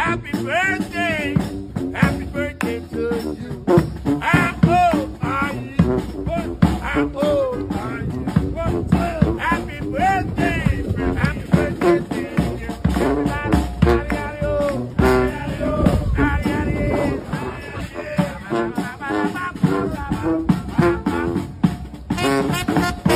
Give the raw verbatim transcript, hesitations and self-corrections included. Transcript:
Happy birthday, happy birthday to you. How old are you? How old are you? Happy birthday, happy birthday to you. Everybody,